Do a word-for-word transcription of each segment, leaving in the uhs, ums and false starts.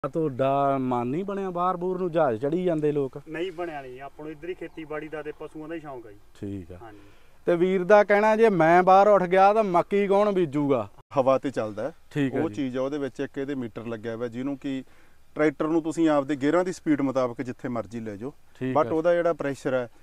ਤੁਹਾਡਾ ਮਨ ਨਹੀਂ ਬਣਿਆ ਬਾਹਰ ਬੂਰ ਨੂੰ ਜਹਾਜ਼ ਚੜੀ ਜਾਂਦੇ ਲੋਕ? ਨਹੀਂ ਬਣਿਆ ਨਹੀਂ, ਆਪਾਂ ਨੂੰ ਇੱਧਰ ਹੀ ਖੇਤੀਬਾੜੀ ਦਾ ਤੇ ਪਸ਼ੂਆਂ ਦਾ ਹੀ ਸ਼ੌਂਕ ਹੈ ਜੀ। ਠੀਕ ਆ। ਹਾਂਜੀ। ਤੇ ਵੀਰ ਦਾ ਕਹਿਣਾ ਜੇ ਮੈਂ ਬਾਹਰ ਉੱਠ ਗਿਆ ਤਾਂ ਮੱਕੀ ਕੌਣ ਬੀਜੂਗਾ? ਹਵਾ ਤੇ ਚੱਲਦਾ। ਠੀਕ ਹੈ। ਉਹ ਚੀਜ਼ ਆ ਉਹਦੇ ਵਿੱਚ ਇੱਕ ਇਹਦੇ ਮੀਟਰ ਲੱਗਿਆ ਹੋਇਆ ਜਿਹਨੂੰ ਕਿ ਟਰੈਕਟਰ ਨੂੰ ਤੁਸੀਂ ਆਪਦੇ ਗੇਅਰਾਂ ਦੀ ਸਪੀਡ ਮੁਤਾਬਕ ਜਿੱਥੇ ਮਰਜ਼ੀ ਲੈ ਜਾਓ, ਬਟ ਉਹਦਾ ਜਿਹੜਾ ਪ੍ਰੈਸ਼ਰ ਹੈ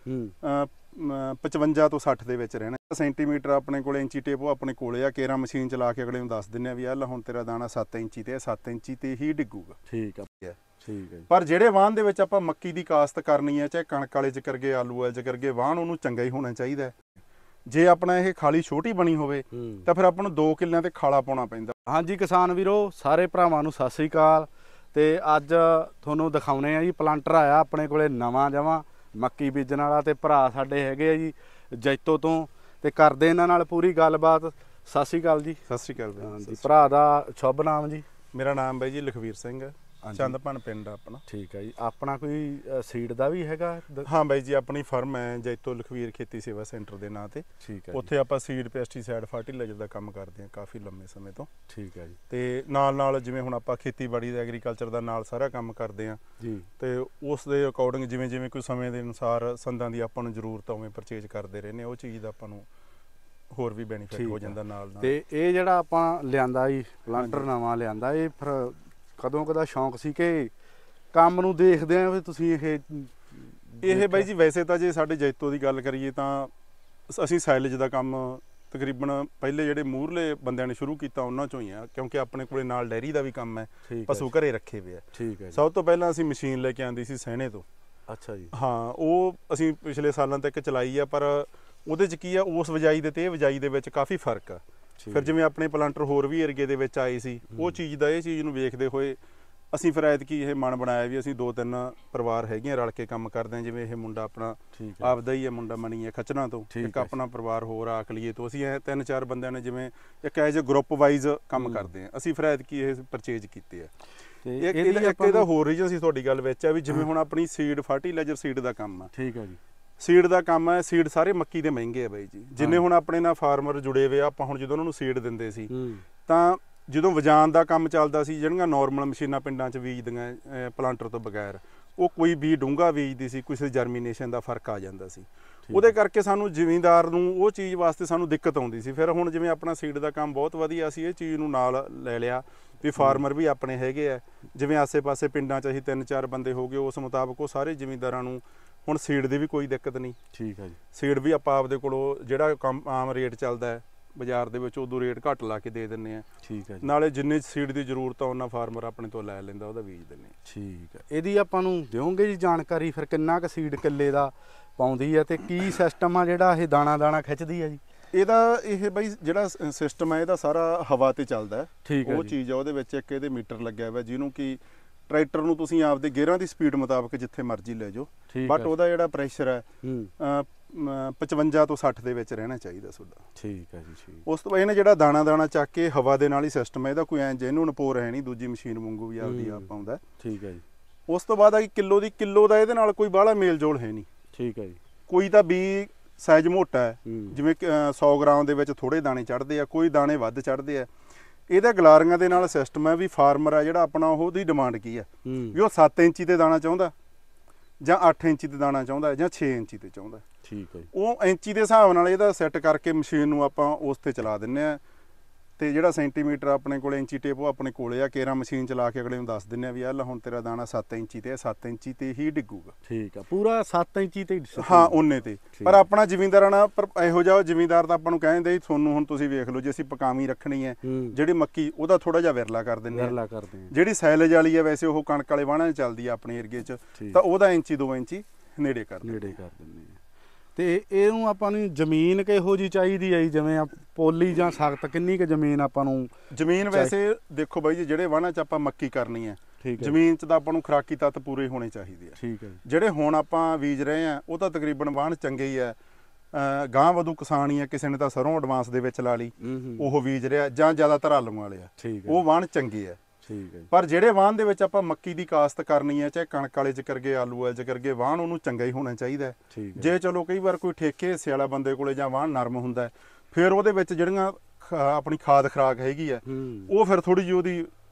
ਪਚਵੰਜਾ ਤੋਂ ਸੱਠ ਦੇ ਵਿੱਚ ਰਹਿਣਾ। ਸੈਂਟੀਮੀਟਰ ਆਪਣੇ ਕੋਲ ਇੰਚੀ ਟੇਪ ਉਹ ਆਪਣੇ ਕੋਲੇ ਆ, ਕੇਰਾ ਮਸ਼ੀਨ ਚਲਾ ਕੇ ਅਗਲੇ ਨੂੰ ਦੱਸ ਦਿੰਦੇ ਆ ਵੀ ਆਹ ਲੈ ਹੁਣ ਤੇਰਾ ਦਾਣਾ ਸੱਤ ਇੰਚੀ ਤੇ ਸੱਤ ਇੰਚੀ ਤੇ ਹੀ ਡਿੱਗੂਗਾ। ਠੀਕ ਆ। ਠੀਕ ਹੈ। ਪਰ ਜਿਹੜੇ ਵਾਹਨ ਦੇ ਵਿੱਚ ਆਪਾਂ ਮੱਕੀ ਦੀ ਕਾਸ਼ਤ ਕਰਨੀ ਹੈ, ਚਾਹੇ ਕਣਕ ਵਾਲੇ ਚ ਕਰਗੇ ਆਲੂ ਵਾਲੇ ਚ ਕਰਗੇ, ਵਾਹਨ ਉਹਨੂੰ ਚੰਗਾ ਹੀ ਹੋਣਾ ਚਾਹੀਦਾ। ਜੇ ਆਪਣਾ ਇਹ ਖਾਲੀ ਛੋਟੀ ਬਣੀ ਹੋਵੇ ਤਾਂ ਫਿਰ ਆਪਾਂ ਨੂੰ ਦੋ ਕਿੱਲਿਆਂ ਤੇ ਖਾਲਾ ਪਾਉਣਾ ਪੈਂਦਾ। ਹਾਂਜੀ ਕਿਸਾਨ ਵੀਰੋ, ਸਾਰੇ ਭਰਾਵਾਂ ਨੂੰ ਸਤਿ ਸ੍ਰੀ ਅਕਾਲ। ਤੇ ਅੱਜ ਤੁਹਾਨੂੰ ਦਿਖਾਉਣੇ ਆ ਜੀ ਪਲਾਂਟਰ ਆਇਆ ਆਪਣੇ ਕੋਲੇ ਨਵਾਂ ਜਵਾਂ ਮੱਕੀ ਬੀਜਣ ਵਾਲਾ, ਤੇ ਭਰਾ ਸਾਡੇ ਹੈਗੇ ਆ ਜੀ ਜੈਤੋ ਤੋਂ, ਤੇ ਕਰਦੇ ਇਹਨਾਂ ਨਾਲ ਪੂਰੀ ਗੱਲਬਾਤ। ਸਤਿ ਸ੍ਰੀ ਅਕਾਲ ਜੀ। ਸਤਿ ਸ੍ਰੀ ਅਕਾਲ ਜੀ। ਭਰਾ ਦਾ ਸ਼ੁਭ ਨਾਮ ਜੀ? ਮੇਰਾ ਨਾਮ ਬਾਈ ਜੀ ਲਖਵੀਰ ਸਿੰਘ, ਚੰਦਪਨ ਪਿੰਡ ਆਪਣਾ। ਠੀਕ ਹੈ ਜੀ। ਆਪਣਾ ਕੋਈ ਸੀਡ ਦਾ ਵੀ ਹੈਗਾ? ਹਾਂ ਬਾਈ ਜੀ, ਆਪਣੀ ਫਰਮ ਹੈ ਜੈਤੋ ਲਖਵੀਰ ਖੇਤੀ ਸੇਵਾ ਸੈਂਟਰ ਦੇ ਨਾਂ ਤੇ। ਠੀਕ ਹੈ। ਉੱਥੇ ਆਪਾਂ ਸੀਡ, ਪੈਸਟੀਸਾਈਡ, ਫਰਟੀਲਾਈਜ਼ਰ ਦਾ ਕੰਮ ਕਰਦੇ ਹਾਂ ਕਾਫੀ ਲੰਮੇ ਸਮੇਂ ਤੋਂ। ਠੀਕ ਹੈ ਜੀ। ਤੇ ਨਾਲ ਨਾਲ ਜਿਵੇਂ ਹੁਣ ਆਪਾਂ ਖੇਤੀਬਾੜੀ ਦਾ ਐਗਰੀਕਲਚਰ ਦਾ ਨਾਲ ਸਾਰਾ ਕੰਮ ਕਰਦੇ ਹਾਂ ਜੀ, ਤੇ ਉਸ ਦੇ ਅਕੋਰਡਿੰਗ ਜਿਵੇਂ ਜਿਵੇਂ ਕੋਈ ਸਮੇਂ ਦੇ ਅਨੁਸਾਰ ਸੰਦਾਂ ਦੀ ਆਪਾਂ ਨੂੰ ਜ਼ਰੂਰਤ ਉਵੇਂ ਪਰਚੇਜ ਕਰਦੇ ਰਹਿੰਦੇ ਹਾਂ। ਉਹ ਚੀਜ਼ ਦਾ ਆਪਾਂ ਨੂੰ ਹੋਰ ਵੀ ਬੈਨੀਫਿਟ ਹੋ ਜਾਂਦਾ ਨਾਲ ਨਾਲ। ਤੇ ਇਹ ਜਿਹੜਾ ਆਪਾਂ ਲਿਆਂਦਾ ਜੀ ਪਲਾਂਟਰ ਨਵਾਂ ਲਿਆਂਦਾ, ਇਹ ਫਿਰ ਕਦੋਂ ਕਦਾ ਸ਼ੌਂਕ ਸੀ ਕਿ ਕੰਮ ਨੂੰ ਦੇਖਦੇ ਆ ਵੀ ਤੁਸੀਂ ਇਹ ਇਹ ਬਾਈ ਜੀ ਵੈਸੇ ਤਾਂ ਜੇ ਸਾਡੇ ਜੈਤੋ ਦੀ ਗੱਲ ਕਰੀਏ ਤਾਂ ਅਸੀਂ ਸਾਈਲੇਜ ਦਾ ਕੰਮ ਤਕਰੀਬਨ ਪਹਿਲੇ ਜਿਹੜੇ ਮੂਹਰਲੇ ਬੰਦਿਆਂ ਨੇ ਸ਼ੁਰੂ ਕੀਤਾ ਉਹਨਾਂ ਚੋਂ ਹੀ ਆ, ਕਿਉਂਕਿ ਆਪਣੇ ਕੋਲੇ ਨਾਲ ਡੈਰੀ ਦਾ ਵੀ ਕੰਮ ਹੈ, ਪਸ਼ੂ ਘਰੇ ਰੱਖੇ ਹੋਏ ਆ। ਠੀਕ ਹੈ। ਸਭ ਤੋਂ ਪਹਿਲਾਂ ਅਸੀਂ ਮਸ਼ੀਨ ਲੈ ਕੇ ਆਂਦੀ ਸੀ ਸਹਿਣੇ ਤੋਂ। ਅੱਛਾ ਜੀ। ਹਾਂ, ਉਹ ਅਸੀਂ ਪਿਛਲੇ ਸਾਲਾਂ ਤੱਕ ਚਲਾਈ ਆ, ਪਰ ਉਹਦੇ 'ਚ ਕੀ ਆ, ਉਸ ਵਜਾਈ ਦੇ ਤੇ ਇਹ ਵਜਾਈ ਦੇ ਵਿੱਚ ਕਾਫੀ ਫਰਕ ਆ। ਫਿਰ ਜਿਵੇਂ ਆਪਣੇ ਪਲਾਂਟਰ ਹੋਰ ਵੀ ਏਰੀਏ ਦੇ ਵਿੱਚ ਆਏ ਸੀ, ਉਹ ਚੀਜ਼ ਦਾ ਇਹ ਚੀਜ਼ ਨੂੰ ਵੇਖਦੇ ਹੋਏ ਅਸੀਂ ਫਿਰ ਐਤਕੀ ਇਹ ਮਨ ਬਣਾਇਆ ਵੀ ਅਸੀਂ ਦੋ ਤਿੰਨ ਪਰਿਵਾਰ ਹੈਗੇ ਰਲ ਕੇ ਕੰਮ ਕਰਦੇ ਹਾਂ। ਜਿਵੇਂ ਇਹ ਮੁੰਡਾ ਆਪਣਾ ਆਪਦਾ ਹੀ ਹੈ, ਮੁੰਡਾ ਮਣੀ ਹੈ ਖਚਣਾ ਤੋਂ, ਇੱਕ ਆਪਣਾ ਪਰਿਵਾਰ ਹੋਰ ਆਕਲੀਏ ਤੋਂ। ਅਸੀਂ ਇਹ ਤਿੰਨ ਚਾਰ ਬੰਦਿਆਂ ਨੇ ਜਿਵੇਂ ਇੱਕ ਐਜ ਗਰੁੱਪ ਵਾਈਜ਼ ਕੰਮ ਕਰਦੇ ਹਾਂ। ਅਸੀਂ ਫਿਰ ਐਤਕੀ ਇਹ ਪਰਚੇਜ ਕੀਤੇ ਆ। ਇੱਕ ਇਹਦਾ ਹੋਰ ਰੀਜਨ ਸੀ ਤੁਹਾਡੀ ਗੱਲ ਵਿੱਚ ਆ ਵੀ ਜਿਵੇਂ ਹੁਣ ਆਪਣੀ ਸੀਡ, ਫਰਟੀਲਾਈਜ਼ਰ ਸੀਡ ਦਾ ਕੰਮ ਆ। ਠੀਕ ਹੈ ਜੀ। ਸੀਡ ਦਾ ਕੰਮ ਹੈ। ਸੀਡ ਸਾਰੇ ਮੱਕੀ ਦੇ ਮਹਿੰਗੇ ਆ ਬਾਈ ਜੀ। ਜਿੰਨੇ ਹੁਣ ਆਪਣੇ ਨਾਲ ਫਾਰਮਰ ਜੁੜੇ ਹੋਏ ਆ, ਆਪਾਂ ਹੁਣ ਜਦੋਂ ਉਹਨਾਂ ਨੂੰ ਸੀਡ ਦਿੰਦੇ ਸੀ ਤਾਂ ਜਦੋਂ ਵਜਾਨ ਦਾ ਕੰਮ ਚੱਲਦਾ ਸੀ, ਜਿਹੜੀਆਂ ਨੋਰਮਲ ਮਸ਼ੀਨਾਂ ਪਿੰਡਾਂ 'ਚ ਬੀਜਦੀਆਂ ਪਲਾਂਟਰ ਤੋਂ ਬਗੈਰ, ਉਹ ਕੋਈ ਵੀ ਡੂੰਘਾ ਬੀਜਦੀ ਸੀ, ਕਿਸੇ ਜਰਮੀਨੇਸ਼ਨ ਦਾ ਫਰਕ ਆ ਜਾਂਦਾ ਸੀ। ਉਹਦੇ ਕਰਕੇ ਸਾਨੂੰ ਜ਼ਿਮੀਂਦਾਰ ਨੂੰ ਉਹ ਚੀਜ਼ ਵਾਸਤੇ ਸਾਨੂੰ ਦਿੱਕਤ ਆਉਂਦੀ ਸੀ। ਫਿਰ ਹੁਣ ਜਿਵੇਂ ਆਪਣਾ ਸੀਡ ਦਾ ਕੰਮ ਬਹੁਤ ਵਧੀਆ ਸੀ, ਇਹ ਚੀਜ਼ ਨੂੰ ਨਾਲ ਲੈ ਲਿਆ ਵੀ ਫਾਰਮਰ ਵੀ ਆਪਣੇ ਹੈਗੇ ਆ। ਜਿਵੇਂ ਆਸੇ ਪਾਸੇ ਪਿੰਡਾਂ 'ਚ ਅਸੀਂ ਤਿੰਨ ਚਾਰ ਬੰਦੇ ਹੋ ਗਏ, ਉਸ ਮੁਤਾਬਕ ਉਹ ਸਾਰੇ ਜ਼ਿਮੀਂਦਾਰਾਂ ਨੂੰ ਹੁਣ ਸੀਡ ਦੀ ਵੀ ਕੋਈ ਦਿੱਕਤ ਨਹੀਂ। ਠੀਕ ਹੈ ਜੀ। ਸੀਡ ਵੀ ਆਪਾਂ ਆਪਦੇ ਕੋਲੋਂ ਜਿਹੜਾ ਕੰਮ ਆਮ ਰੇਟ ਚੱਲਦਾ ਹੈ ਬਾਜ਼ਾਰ ਦੇ ਵਿੱਚ, ਉਦੋਂ ਰੇਟ ਘੱਟ ਲਾ ਕੇ ਦੇ ਦਿੰਦੇ ਆ। ਠੀਕ ਹੈ। ਨਾਲੇ ਜਿੰਨੇ ਸੀਡ ਦੀ ਜ਼ਰੂਰਤ ਆ ਉਹਨਾਂ ਫਾਰਮਰ ਆਪਣੇ ਤੋਂ ਲੈ ਲੈਂਦਾ, ਉਹਦਾ ਬੀਜ ਦਿੰਦੇ ਆ। ਠੀਕ ਹੈ। ਇਹਦੀ ਆਪਾਂ ਨੂੰ ਦਿਓਗੇ ਜੀ ਜਾਣਕਾਰੀ, ਫਿਰ ਕਿੰਨਾ ਕੁ ਸੀਡ ਕਿੱਲੇ ਦਾ ਪਾਉਂਦੀ ਹੈ ਤੇ ਕੀ ਸਿਸਟਮ ਆ ਜਿਹੜਾ ਇਹ ਦਾਣਾ ਦਾਣਾ ਖਿੱਚਦੀ ਹੈ ਜੀ? ਇਹਦਾ ਇਹ ਬਾਈ ਜਿਹੜਾ ਸਿਸਟਮ ਹੈ ਇਹਦਾ ਸਾਰਾ ਹਵਾ ਤੇ ਚੱਲਦਾ। ਠੀਕ ਹੈ। ਉਹ ਚੀਜ਼ ਆ ਉਹਦੇ ਵਿੱਚ ਇੱਕ ਇਹਦੇ ਮੀਟਰ ਲੱਗਿਆ ਹੋਇਆ ਜਿਹਨੂੰ ਕਿ ਟਰੈਕਟਰ ਨੂੰ ਤੁਸੀਂ ਆਪਦੇ ਗੇਅਰਾਂ ਦੀ ਸਪੀਡ ਮੁਤਾਬਕ ਜਿੱਥੇ ਮਰਜ਼ੀ ਲੈ ਜਾਓ, ਬਟ ਉਹਦਾ ਜਿਹੜਾ ਪ੍ਰੈਸ਼ਰ ਹੈ ਪਚਵੰਜਾ ਤੋਂ ਸੱਠ ਦੇ ਵਿੱਚ ਰਹਿਣਾ ਚਾਹੀਦਾ ਤੁਹਾਡਾ। ਠੀਕ ਹੈ ਜੀ। ਠੀਕ। ਉਸ ਤੋਂ ਬਾਅਦ ਇਹਨੇ ਜਿਹੜਾ ਦਾਣਾ ਦਾਣਾ ਚੱਕ ਕੇ ਹਵਾ ਦੇ ਨਾਲ ਹੀ ਸਿਸਟਮ ਹੈ ਇਹਦਾ, ਕੋਈ ਐਂ ਜੈਨੂਨ ਪੋਰ ਹੈ ਨਹੀਂ, ਦੂਜੀ ਮਸ਼ੀਨ ਵਾਂਗੂ ਵੀ ਆਪਦੀ ਆਪ ਪਾਉਂਦਾ। ਠੀਕ ਹੈ ਜੀ। ਉਸ ਤੋਂ ਬਾਅਦ ਆ ਕਿ ਕਿਲੋ ਦੀ ਕਿਲੋ ਦਾ ਇਹਦੇ ਨਾਲ ਕੋਈ ਬਾਹਲਾ ਮੇਲ ਜੋਲ ਹੈ ਨਹੀਂ। ਠੀਕ ਹੈ ਜੀ। ਕੋਈ ਤਾਂ ਵੀ ਸਾਈਜ਼ ਮੋਟਾ ਹੈ, ਜਿਵੇਂ ਸੌ ਗ੍ਰਾਮ ਦੇ ਵਿੱਚ ਥੋੜੇ ਦਾਣੇ ਚੜ੍ਹਦੇ ਆ, ਕੋਈ ਦਾਣੇ ਵੱਧ ਚੜ੍ਹਦੇ ਆ। ਇਹਦਾ ਗਲਾਰੀਆਂ ਦੇ ਨਾਲ ਸਿਸਟਮ ਹੈ ਵੀ ਫਾਰਮਰ ਆ ਜਿਹੜਾ ਆਪਣਾ ਉਹਦੀ ਡਿਮਾਂਡ ਕੀ ਹੈ, ਵੀ ਉਹ ਸੱਤ ਇੰਚੀ ਤੇ ਦਾਣਾ ਚਾਹੁੰਦਾ ਜਾਂ ਅੱਠ ਇੰਚੀ ਤੇ ਦਾਣਾ ਚਾਹੁੰਦਾ ਜਾਂ ਛੇ ਇੰਚੀ ਤੇ ਚਾਹੁੰਦਾ। ਠੀਕ ਹੈ। ਉਹ ਇੰਚੀ ਦੇ ਹਿਸਾਬ ਨਾਲ ਇਹਦਾ ਸੈੱਟ ਕਰਕੇ ਮਸ਼ੀਨ ਨੂੰ ਆਪਾਂ ਉਸ ਤੇ ਚਲਾ ਦਿੰਦੇ ਆ। ਤੇ ਜਿਹੜਾ ਸੈਂਟੀਮੀਟਰ ਆਪਣੇ ਕੋਲ ਇੰਚੀ ਟੇਪ ਉਹ ਆਪਣੇ ਕੋਲੇ ਆ, ਕੇਰਾ ਮਸ਼ੀਨ ਚਲਾ ਕੇ ਅਗਲੇ ਨੂੰ ਦੱਸ ਦਿੰਦੇ ਆ ਵੀ ਆਹ ਲੈ ਹੁਣ ਤੇਰਾ ਦਾਣਾ ਸੱਤ ਇੰਚੀ ਤੇ ਸੱਤ ਇੰਚੀ ਤੇ ਹੀ ਡਿੱਗੂਗਾ। ਠੀਕ ਆ। ਪੂਰਾ ਸੱਤ ਇੰਚੀ ਤੇ? ਹਾਂ, ਉਹਨੇ ਤੇ। ਪਰ ਆਪਣਾ ਜ਼ਿਮੀਂਦਾਰਾਂ ਨਾਲ ਇਹੋ ਜਿਹਾ ਜ਼ਿਮੀਂਦਾਰ ਤਾਂ ਆਪਾਂ ਨੂੰ ਕਹਿੰਦੇ ਤੁਹਾਨੂੰ ਹੁਣ ਤੁਸੀਂ ਵੇਖ ਲਓ, ਜੇ ਅਸੀਂ ਪਕਾਵੀਂ ਰੱਖਣੀ ਹੈ ਜਿਹੜੀ ਮੱਕੀ, ਉਹਦਾ ਥੋੜਾ ਜਿਹਾ ਵਿਰਲਾ ਕਰ ਦਿੰਦੇ ਆ। ਜਿਹੜੀ ਸਾਈਲੇਜ ਵਾਲੀ ਹੈ ਵੈਸੇ ਉਹ ਕਣਕ ਵਾਲੇ ਵਾਹਣਾਂ 'ਚ ਚੱਲਦੀ ਆ ਆਪਣੇ ਏਰੀਏ 'ਚ, ਤਾਂ ਉਹਦਾ ਇੰਚੀ ਦੋ ਇੰਚੀ ਨੇੜੇ ਕਰ ਨੇੜੇ ਕਰ ਦਿੰਦੇ ਆ। ਤੇ ਇਹਨੂੰ ਆਪਾਂ ਨੂੰ ਜ਼ਮੀਨ ਕਿਹੋ ਜਿਹੀ ਚਾਹੀਦੀ ਹੈ ਜੀ? ਜਿਵੇਂ ਪੋਲੀ ਜਾਂ ਸਖਤ, ਕਿੰਨੀ ਕੁ ਜ਼ਮੀਨ ਆਪਾਂ ਨੂੰ? ਜ਼ਮੀਨ ਵੈਸੇ ਦੇਖੋ ਬਾਈ ਜੀ, ਜਿਹੜੇ ਵਾਹਣਾਂ 'ਚ ਆਪਾਂ ਮੱਕੀ ਕਰਨੀ ਹੈ, ਜ਼ਮੀਨ 'ਚ ਤਾਂ ਆਪਾਂ ਨੂੰ ਖੁਰਾਕੀ ਤੱਤ ਪੂਰੇ ਹੋਣੇ ਚਾਹੀਦੇ ਆ। ਠੀਕ ਹੈ। ਜਿਹੜੇ ਹੁਣ ਆਪਾਂ ਬੀਜ ਰਹੇ ਆ ਉਹ ਤਾਂ ਤਕਰੀਬਨ ਵਾਹਣ ਚੰਗੇ ਹੀ ਆ। ਗਾਂ ਵਧੂ ਕਿਸਾਨ ਹੀ ਆ, ਕਿਸੇ ਨੇ ਤਾਂ ਸਰੋਂ ਐਡਵਾਂਸ ਦੇ ਵਿੱਚ ਲਾ ਲਈ, ਉਹ ਬੀਜ ਰਿਹਾ, ਜਾਂ ਜ਼ਿਆਦਾਤਰ ਆਲੂ ਵਾਲੇ ਆ, ਉਹ ਵਾਹਣ ਚੰਗੇ ਆ। ਠੀਕ ਹੈ। ਪਰ ਜਿਹੜੇ ਵਾਹਣ ਦੇ ਵਿੱਚ ਆਪਾਂ ਮੱਕੀ ਦੀ ਕਾਸ਼ਤ ਕਰਨੀ ਹੈ, ਚਾਹੇ ਕਣਕ ਵਾਲੇ 'ਚ ਕਰਗੇ ਆਲੂ ਵਾਲੇ 'ਚ ਕਰਗੇ, ਵਾਹਣ ਉਹਨੂੰ ਚੰਗਾ ਹੀ ਹੋਣਾ ਚਾਹੀਦਾ। ਜੇ ਚਲੋ ਕਈ ਵਾਰ ਕੋਈ ਠੇਕੇ ਹਿੱਸੇ ਵਾਲਾ ਬੰਦੇ ਕੋਲੇ ਜਾਂ ਵਾਹਣ ਨਰਮ ਹੁੰਦਾ, ਫਿਰ ਉਹਦੇ ਵਿੱਚ ਜਿਹੜੀਆਂ ਆਪਣੀ ਖਾਦ ਖੁਰਾਕ ਹੈਗੀ ਆ ਉਹ ਫਿਰ ਥੋੜੀ ਜਿਹੀ ਉਹਦੀ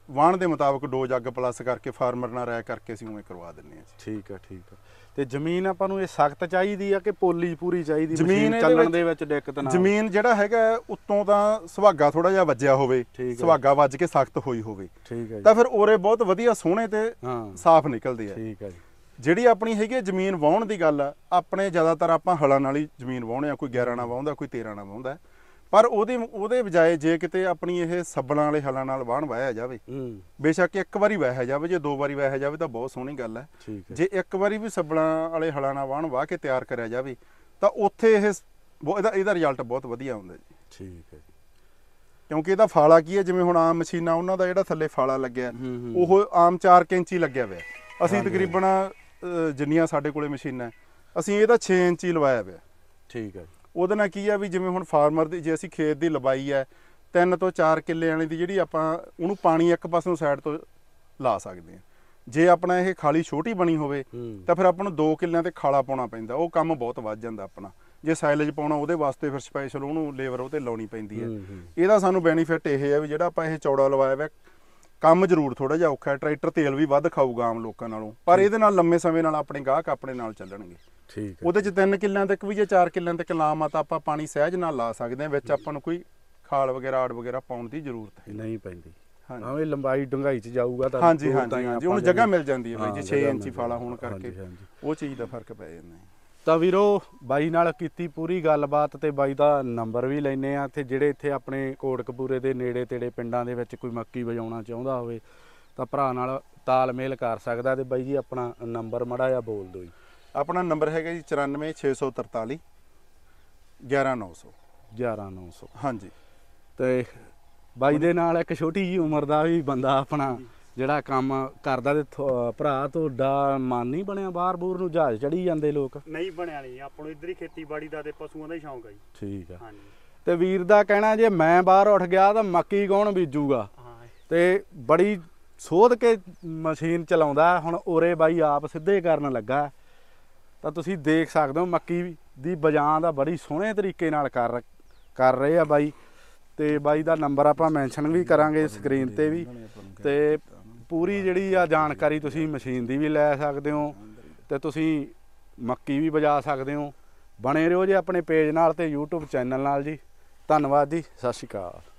ਵਾਹਣ ਦੇ ਮੁਤਾਬਕ ਡੋਜ਼ ਅੱਗ ਪਲੱਸ ਕਰਕੇ ਫਾਰਮਰ ਨਾਲ ਰਾਇ ਕਰਕੇ ਅਸੀਂ ਉਵੇਂ ਕਰਵਾ ਦਿੰਨੇ ਆ ਜੀ। ਠੀਕ ਆ ਠੀਕ ਆ। ਤੇ ਜ਼ਮੀਨ ਆਪਾਂ ਨੂੰ ਇਹ ਸਖਤ ਚਾਹੀਦੀ ਆ ਕਿ ਪੋਲੀ ਪੂਰੀ ਚਾਹੀਦੀ? ਜ਼ਮੀਨ ਮਸ਼ੀਨ ਇਹਦੇ ਚੱਲਣ ਵਿੱਚ- ਦੇ ਵਿੱਚ ਦਿੱਕਤ ਨਾ? ਜ਼ਮੀਨ ਜਿਹੜਾ ਹੈਗਾ ਉੱਤੋਂ ਤਾਂ ਸੁਹਾਗਾ ਥੋੜਾ ਜਿਹਾ ਵੱਜਿਆ ਹੋਵੇ, ਠੀਕ ਹੈ। ਸੁਹਾਗਾ ਵੱਜ ਕੇ ਸਖਤ ਹੋਈ ਹੋਵੇ ਠੀਕ ਹੈ ਜੀ। ਤਾਂ ਫਿਰ ਉਰੇ ਬਹੁਤ ਵਧੀਆ ਸੋਹਣੇ ਤੇ ਹਾਂ ਸਾਫ਼ ਨਿਕਲਦੇ ਆ। ਠੀਕ ਹੈ ਜੀ। ਜਿਹੜੀ ਆਪਣੀ ਹੈਗੀ ਜ਼ਮੀਨ ਵਾਹੁਣ ਦੀ ਗੱਲ ਆ, ਆਪਣੇ ਜ਼ਿਆਦਾਤਰ ਆਪਾਂ ਹਲਾਂ ਨਾਲ ਹੀ ਜ਼ਮੀਨ ਵਾਹੁੰਦੇ ਆ, ਕੋਈ ਗਿਆਰਾਂ ਨਾਲ ਵਾਹੁੰਦਾ, ਕੋਈ ਤੇਰਾਂ ਨਾਲ ਵਾਹੁੰਦਾ, ਪਰ ਉਹਦੇ ਉਹਦੇ ਬਜਾਏ ਜੇ ਕਿਤੇ ਆਪਣੀ ਇਹ ਸੱਬਲਾਂ ਵਾਲੇ ਹਲਾਂ ਨਾਲ ਵਾਹਣ ਵਾਹਿਆ ਜਾਵੇ, ਹੂੰ ਬੇਸ਼ੱਕ ਇੱਕ ਵਾਰੀ ਵਾਹਿਆ ਜਾਵੇ, ਜੇ ਦੋ ਵਾਰੀ ਵਾਹਿਆ ਜਾਵੇ ਤਾਂ ਬਹੁਤ ਸੋਹਣੀ ਗੱਲ ਹੈ। ਠੀਕ ਹੈ। ਜੇ ਇੱਕ ਵਾਰੀ ਵੀ ਸੱਬਲਾਂ ਵਾਲੇ ਹਲਾਂ ਨਾਲ ਵਾਹਣ ਵਾਹ ਕੇ ਤਿਆਰ ਕਰਿਆ ਜਾਵੇ ਤਾਂ ਉੱਥੇ ਇਹ ਬਹੁ- ਇਹਦਾ ਇਹਦਾ ਰਿਜ਼ਲਟ ਬਹੁਤ ਵਧੀਆ ਹੁੰਦਾ ਜੀ। ਠੀਕ ਹੈ ਜੀ। ਕਿਉਂਕਿ ਇਹਦਾ ਫਾਲਾ ਕੀ ਹੈ, ਜਿਵੇਂ ਹੁਣ ਆਮ ਮਸ਼ੀਨਾਂ ਉਹਨਾਂ ਦਾ ਜਿਹੜਾ ਥੱਲੇ ਫਾਲਾ ਲੱਗਿਆ ਹੂੰ, ਹੂੰ। ਉਹ ਆਮ ਚਾਰ ਇੰਚੀ ਲੱਗਿਆ ਹੋਇਆ, ਅਸੀਂ ਹਾਂਜੀ। ਤਕਰੀਬਨ ਅ, ਜਿੰਨੀਆਂ ਸਾਡੇ ਕੋਲੇ ਮਸ਼ੀਨਾਂ ਅਸੀਂ ਇਹਦਾ ਛੇ ਇੰਚੀ ਲਵਾਇਆ ਹੋਇਆ। ਠੀਕ ਹੈ ਜੀ। ਉਹਦੇ ਨਾਲ ਕੀ ਆ ਵੀ ਜਿਵੇਂ ਹੁਣ ਫਾਰਮਰ ਦੀ ਜੇ ਅਸੀਂ ਖੇਤ ਦੀ ਲੰਬਾਈ ਹੈ ਤਿੰਨ ਤੋਂ ਚਾਰ ਕਿੱਲੇ ਵਾਲੀ ਦੀ, ਜਿਹੜੀ ਆਪਾਂ ਉਹਨੂੰ ਪਾਣੀ ਇੱਕ ਪਾਸੋਂ ਸਾਈਡ ਤੋਂ ਲਾ ਸਕਦੇ ਹਾਂ। ਜੇ ਆਪਣਾ ਇਹ ਖਾਲੀ ਛੋਟੀ ਬਣੀ ਹੋਵੇ ਹੂੰ ਤਾਂ ਫਿਰ ਆਪਾਂ ਨੂੰ ਦੋ ਕਿੱਲਿਆਂ ਤੇ ਖਾਲਾ ਪਾਉਣਾ ਪੈਂਦਾ, ਉਹ ਕੰਮ ਬਹੁਤ ਵੱਧ ਜਾਂਦਾ ਆਪਣਾ। ਜੇ ਸਾਈਲੇਜ ਪਾਉਣਾ ਉਹਦੇ ਵਾਸਤੇ ਫਿਰ ਸਪੈਸ਼ਲ ਉਹਨੂੰ ਲੇਬਰ ਉਹ ਤੇ ਲਾਉਣੀ ਪੈਂਦੀ ਹੈ। ਹੂੰ, ਹੂੰ। ਇਹਦਾ ਸਾਨੂੰ ਬੈਨੀਫਿਟ ਇਹ ਹੈ ਵੀ ਜਿਹੜਾ ਆਪਾਂ ਇਹ ਚੌੜਾ ਲਵਾਇਆ ਹੋਇਆ, ਕੰਮ ਜ਼ਰੂਰ ਥੋੜਾ ਜਿਹਾ ਔਖਾ ਹੈ, ਟਰੈਕਟਰ ਤੇਲ ਵੀ ਵੱਧ ਖਾਊਗਾ ਆਮ ਲੋਕਾਂ ਨਾਲੋਂ, ਪਰ ਇਹਦੇ ਨਾਲ ਲੰਮੇ ਸਮੇਂ ਨਾਲ ਆਪਣੇ ਗਾਹਕ ਆਪਣੇ ਨਾਲ ਚੱਲਣਗੇ। ਠੀਕ ਹੈ। ਉਹਦੇ ਚ ਤਿੰਨ ਕਿੱਲਿਆਂ ਤੱਕ ਵੀ ਜੇ ਚਾਰ ਕਿੱਲਿਆਂ ਤੱਕ ਲਾਮ ਆ ਤਾਂ ਆਪਾਂ ਪਾਣੀ ਸਹਿਜ ਨਾਲ ਲਾ ਸਕਦੇ ਹਾਂ, ਵਿੱਚ ਆਪਾਂ ਨੂੰ ਕੋਈ ਖਾਲ ਵਗੈਰਾ ਆੜ ਵਗੈਰਾ ਪਾਉਣ ਦੀ ਜ਼ਰੂਰਤ ਹੈ ਨਹੀਂ ਪੈਂਦੀ। ਹਾਂਜੀ। ਹਾਂ ਇਹ ਲੰਬਾਈ ਡੂੰਘਾਈ ਚ ਜਾਊਗਾ ਤਾਂ ਹਾਂਜੀ ਦੋ ਹਾਂਜੀ ਤਾਂ ਹੀ ਹਾਂਜੀ ਆਪਾਂ ਉਹਨੂੰ ਜਗ੍ਹਾ ਮਿਲ ਜਾਂਦੀ ਹੈ ਬਾਈ, ਜੇ ਹਾਂ, ਛੇ ਜਗ੍ਹਾ ਇੰਚੀ ਮਿਲ ਫਾਲਾ ਜਾਂਦੀ। ਹੋਣ ਕਰਕੇ ਹਾਂਜੀ, ਹਾਂਜੀ। ਉਹ ਚੀਜ਼ ਦਾ ਫਰਕ ਪੈ ਜਾਂਦਾ ਹੈ। ਤਾਂ ਵੀਰੋ ਬਾਈ ਨਾਲ ਕੀਤੀ ਪੂਰੀ ਗੱਲਬਾਤ ਤੇ ਬਾਈ ਦਾ ਨੰਬਰ ਵੀ ਲੈਨੇ ਆ ਤੇ ਜਿਹੜੇ ਇੱਥੇ ਆਪਣੇ ਕੋਟਕਪੂਰੇ ਦੇ ਨੇੜੇ ਤੇੜੇ ਪਿੰਡਾਂ ਦੇ ਵਿੱਚ ਕੋਈ ਮੱਕੀ ਵਜਾਉਣਾ ਚਾਹੁੰਦਾ ਹੋਵੇ ਤਾਂ ਭਰਾ ਨਾਲ ਤਾਲਮੇਲ ਕਰ ਸਕਦਾ। ਤੇ ਬਾਈ ਜੀ ਆਪਣਾ ਨੰਬਰ ਮਾੜਾ ਜਿਹਾ ਬੋਲ ਦਿਓ ਜੀ। ਆਪਣਾ ਨੰਬਰ ਹੈਗਾ ਜੀ ਚੁਰਾਨਵੇਂ ਛੇ ਸੌ ਤਰਤਾਲੀ ਗਿਆਰਾਂ ਨੌ ਸੌ ਗਿਆਰਾਂ ਨੌ ਸੌ। ਹਾਂਜੀ। ਤੇ ਬਾਈ ਦੇ ਨਾਲ ਇੱਕ ਛੋਟੀ ਜੀ ਉਮਰ ਦਾ ਵੀ ਬੰਦਾ ਆਪਣਾ ਜਿਹੜਾ ਕੰਮ ਕਰਦਾ ਤੇ ਥੋ- ਭਰਾ ਤੁਹਾਡਾ ਮਨ ਨਹੀਂ ਬਣਿਆ ਬਾਹਰ ਬੂਰ ਨੂੰ ਜਹਾਜ਼ ਚੜੀ ਜਾਂਦੇ ਲੋਕ? ਨਹੀਂ ਬਣਿਆ ਨਹੀਂ, ਆਪਾਂ ਨੂੰ ਇੱਧਰ ਹੀ ਖੇਤੀਬਾੜੀ ਦਾ ਤੇ ਪਸ਼ੂਆਂ ਦਾ ਹੀ ਸ਼ੌਂਕ ਆ ਜੀ। ਠੀਕ ਆ। ਹਾਂਜੀ ਤੇ ਵੀਰ ਦਾ ਕਹਿਣਾ ਜੇ ਮੈਂ ਬਾਹਰ ਉੱਠ ਗਿਆ ਤਾਂ ਮੱਕੀ ਕੌਣ ਬੀਜੂਗਾ? ਹਾਂ ਤੇ ਬੜੀ ਸੋਧ ਕੇ ਮਸ਼ੀਨ ਚਲਾਉਂਦਾ। ਹੁਣ ਉਰੇ ਬਾਈ ਆਪ ਸਿੱਧੇ ਕਰਨ ਲੱਗਾ ਤਾਂ ਤੁਸੀਂ ਦੇਖ ਸਕਦੇ ਹੋ ਮੱਕੀ ਦੀ ਬਜਾਂ ਦਾ ਬੜੀ ਸੋਹਣੇ ਤਰੀਕੇ ਨਾਲ ਕਰ ਕਰ ਰਹੇ ਆ ਬਾਈ। ਤੇ ਬਾਈ ਦਾ ਨੰਬਰ ਆਪਾਂ ਮੈਂਸ਼ਨ ਵੀ ਕਰਾਂਗੇ ਸਕਰੀਨ ਤੇ ਵੀ, ਤੇ ਪੂਰੀ ਜਿਹੜੀ ਆ ਜਾਣਕਾਰੀ ਤੁਸੀਂ ਮਸ਼ੀਨ ਦੀ ਵੀ ਲੈ ਸਕਦੇ ਹੋ ਤੇ ਤੁਸੀਂ ਮੱਕੀ ਵੀ ਬਜਾ ਸਕਦੇ ਹੋ। ਬਣੇ ਰਹੋ ਜੇ ਆਪਣੇ ਪੇਜ ਨਾਲ ਤੇ YouTube ਚੈਨਲ ਨਾਲ ਜੀ। ਧੰਨਵਾਦ ਜੀ, ਸਤਿ ਸ਼੍ਰੀ ਅਕਾਲ।